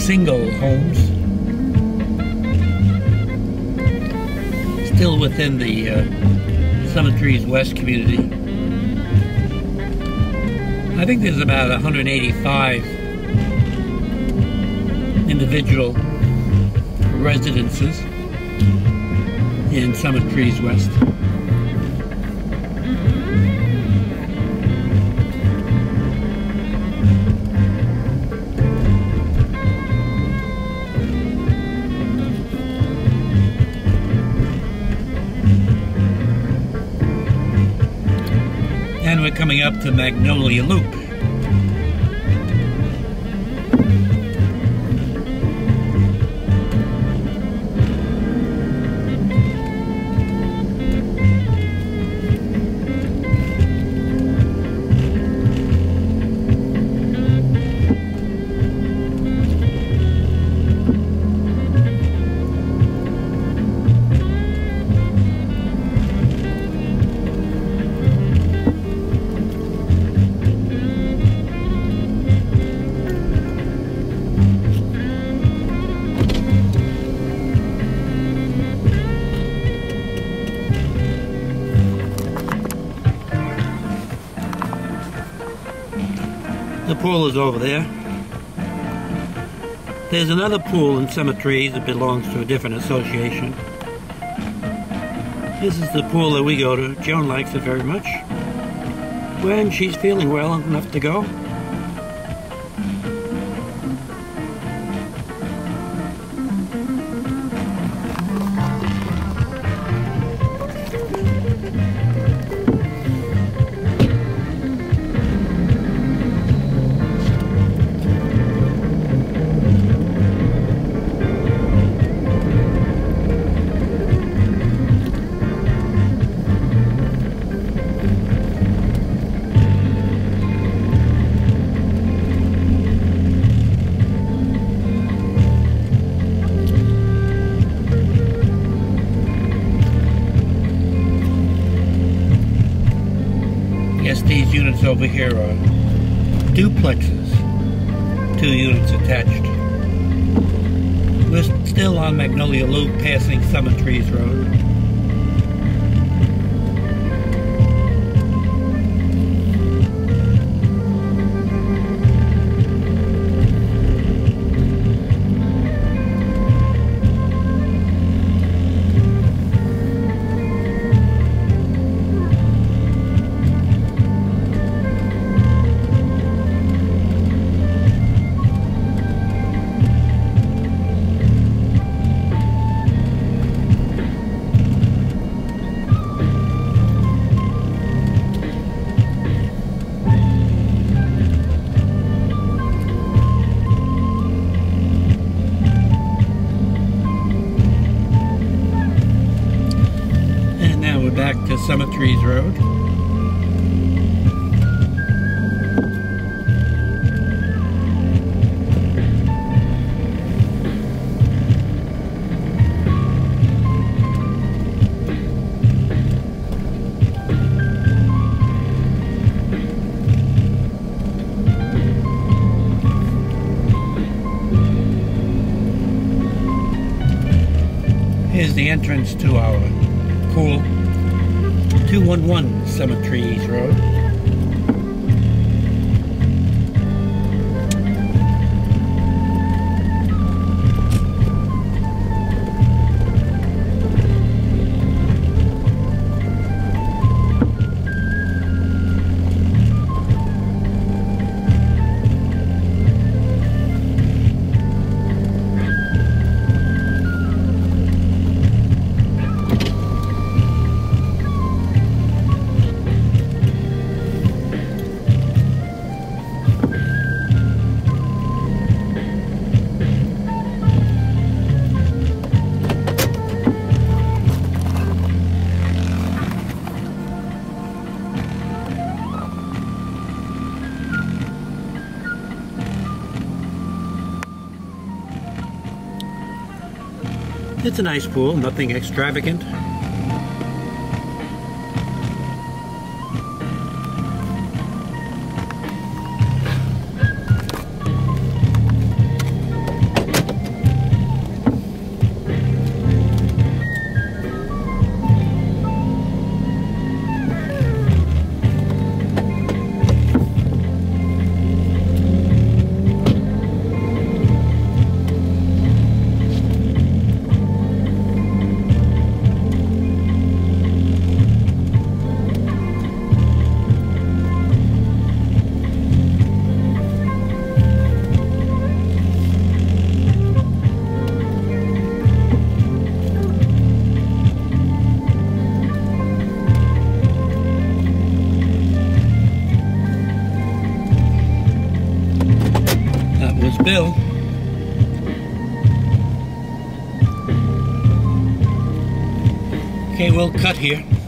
single homes, still within the Summit Trees West community. I think there's about 185 individual residences in Summit Trees West. And we're coming up to Magnolia Loop. The pool is over there. There's another pool in Summit Trees that belongs to a different association. This is the pool that we go to. Joan likes it very much. When she's feeling well enough to go. These units over here are duplexes, 2 units attached. We're still on Magnolia Loop, passing Summit Trees Road. Back to Summit Trees Road. Here's the entrance to our pool. 211 Summit Trees Road. It's a nice pool, nothing extravagant. Bill. Okay, we'll cut here.